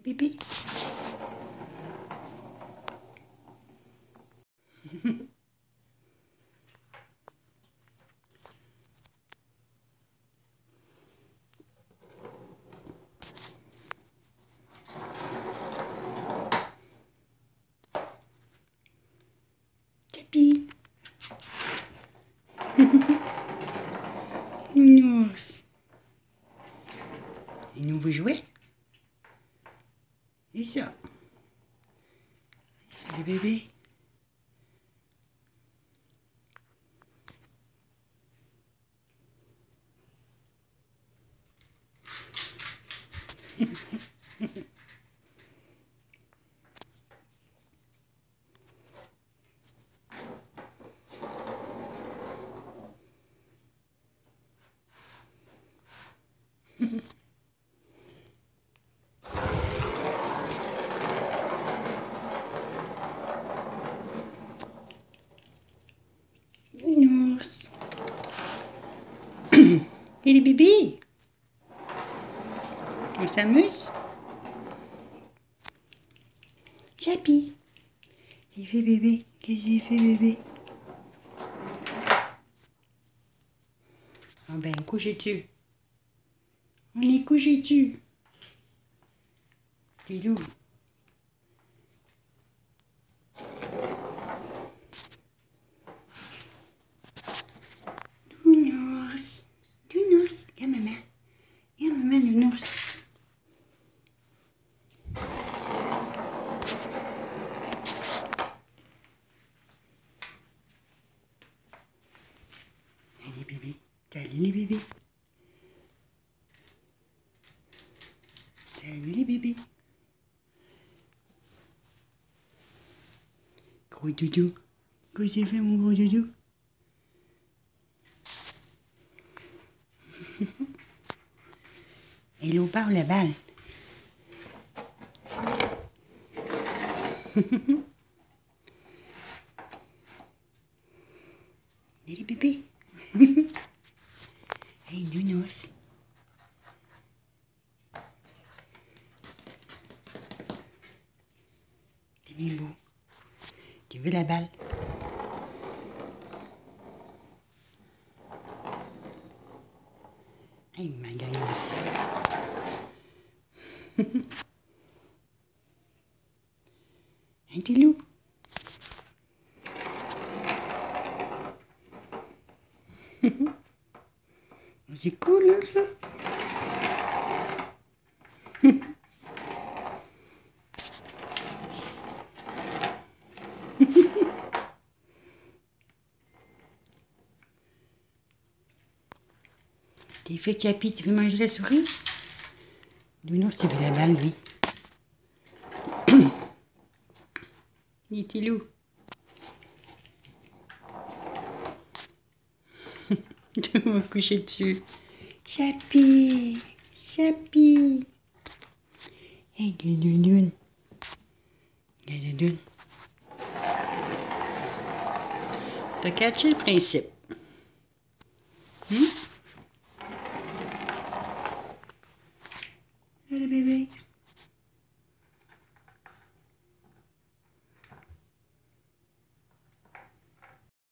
bébé. Capi. Nounours. Et nous vous jouez? Et ça. C'est le bébé. Nounours. Et les bébés? On s'amuse? Capi. Il fait bébé. Qu'est-ce qu'il fait bébé? Ah ben, couchez-tu. On est couché-tu. T'es loup. Nounours. Nounours. Viens maman. Viens maman, nounours. Allez bébé. Salut les bébés. Salut les bébés. Gros doudou. Qu'est-ce que c'est fait mon gros doudou? Et l'eau part la balle. Et les bébés. Hey, nounours. T'es bien beau. Tu veux la balle? Hey, il m'a gagné. Un petit loup. C'est cool, hein, ça. T'es fait, Capi, tu veux manger la souris? Nounours, tu veux la balle, lui. Il était loup. Tu vas me coucher dessus. Capi, Capi. Hey, Gadoudoun. Gadoudoun. T'as catché le principe. Allez, bébé.